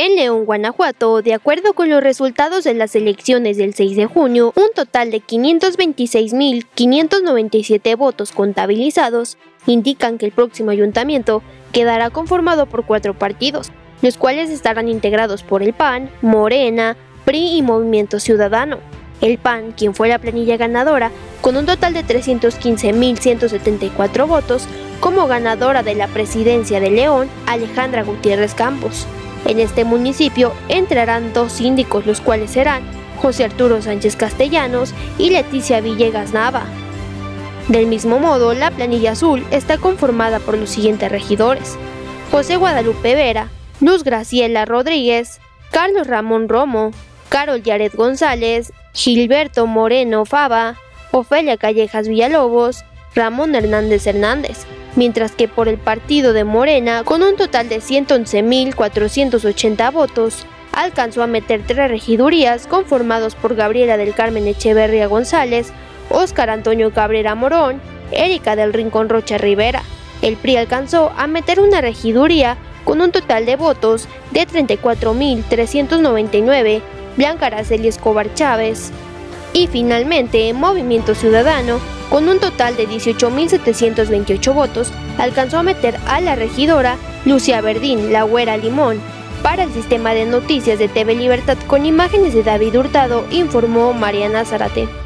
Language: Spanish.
En León, Guanajuato, de acuerdo con los resultados de las elecciones del 6 de junio, un total de 526.597 votos contabilizados indican que el próximo ayuntamiento quedará conformado por 4 partidos, los cuales estarán integrados por el PAN, Morena, PRI y Movimiento Ciudadano. El PAN, quien fue la planilla ganadora, con un total de 315.174 votos, como ganadora de la presidencia de León, Alejandra Gutiérrez Campos. En este municipio entrarán 2 síndicos, los cuales serán José Arturo Sánchez Castellanos y Leticia Villegas Nava. Del mismo modo, la planilla azul está conformada por los siguientes regidores: José Guadalupe Vera, Luz Graciela Rodríguez, Carlos Ramón Romo, Carol Yaret González, Gilberto Moreno Fava, Ofelia Callejas Villalobos, Ramón Hernández Hernández, mientras que por el partido de Morena, con un total de 111.480 votos, alcanzó a meter 3 regidurías conformados por Gabriela del Carmen Echeverría González, Óscar Antonio Cabrera Morón, Erika del Rincón Rocha Rivera. El PRI alcanzó a meter una regiduría con un total de votos de 34.399, Blanca Araceli Escobar Chávez. Y finalmente, Movimiento Ciudadano, con un total de 18.728 votos, alcanzó a meter a la regidora Lucia Verdín, la Güera Limón. Para el sistema de noticias de TV Libertad, con imágenes de David Hurtado, informó Mariana Zárate.